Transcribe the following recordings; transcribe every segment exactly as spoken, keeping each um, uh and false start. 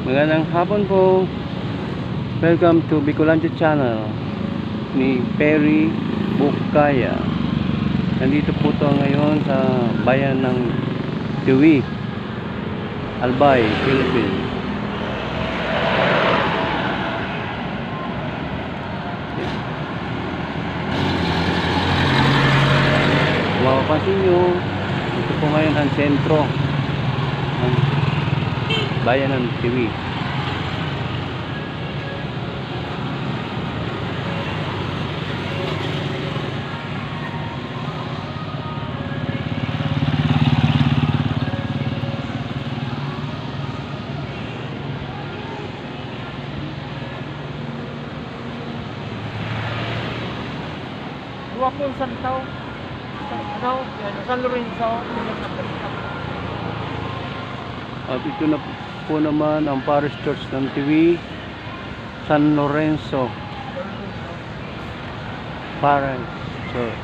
Magandang hapon po. Welcome to Bicolante Channel ni Perry Bukaya. Nandito po to ngayon sa bayan ng Tiwi, Albay, Philippines. Kung mapapansin nyo, ito po ngayon ang sentro ng bayan ng Tiwi. Dua pun Santo, ano, San Lorenzo. At ito na po naman ang Parish Church ng Tiwi, San Lorenzo Parish Church.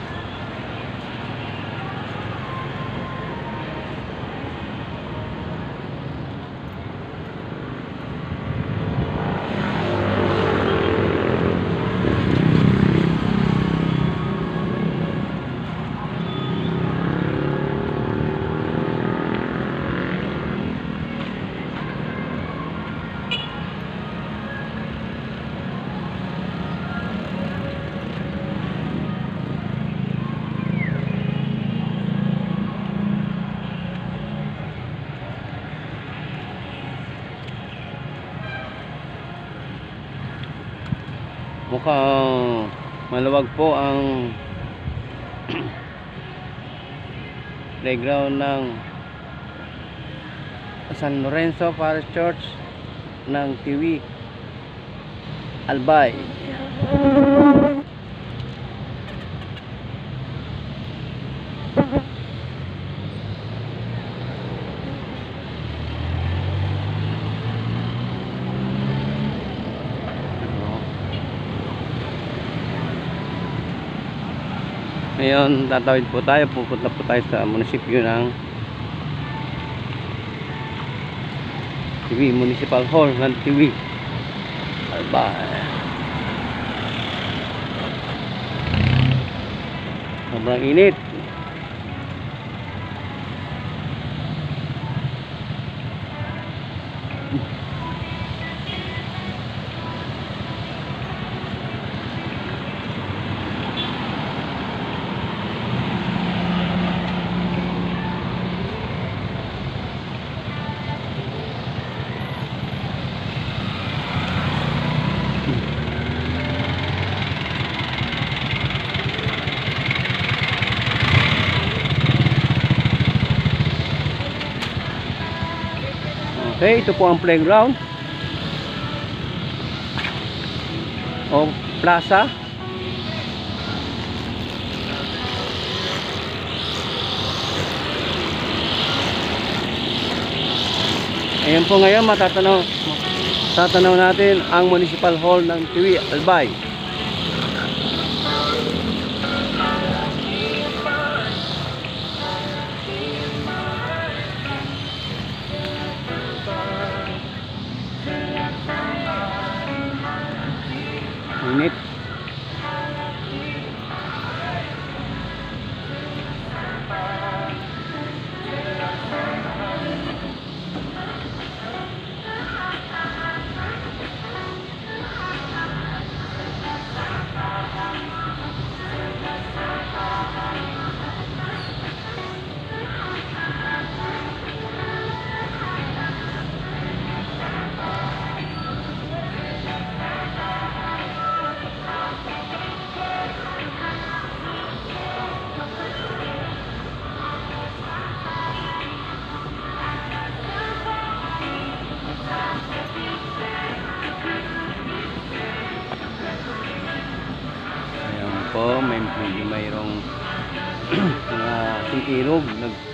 Mukhang maluwag po ang playground ng San Lorenzo Parish Church ng Tiwi, Albay. Ngayon, tatawid po tayo. Pupunta po tayo sa munisipyo ng Tiwi, Municipal Hall ng Tiwi, Albay. Sobrang init. Okay, ito po ang playground o plaza. Ayan po, ngayon matatanaw tatanaw natin ang Municipal Hall ng Tiwi, Albay. Init. Po, may may mayroong mga uh, ilog nag